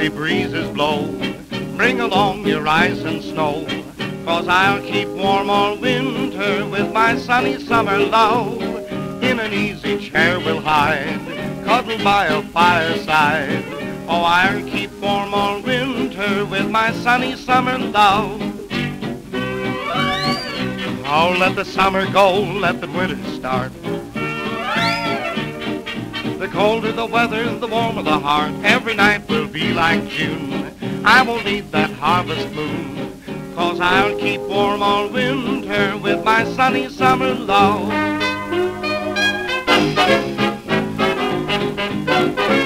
chilly breezes blow, bring along your ice and snow, 'cause I'll keep warm all winter with my sunny summer love. In an easy chair we'll hide, cuddled by a fireside. Oh, I'll keep warm all winter with my sunny summer love. Oh, let the summer go, let the winter start. The colder the weather, the warmer the heart. Every night will be like June. I won't need that harvest moon, 'cause I'll keep warm all winter with my sunny summer love.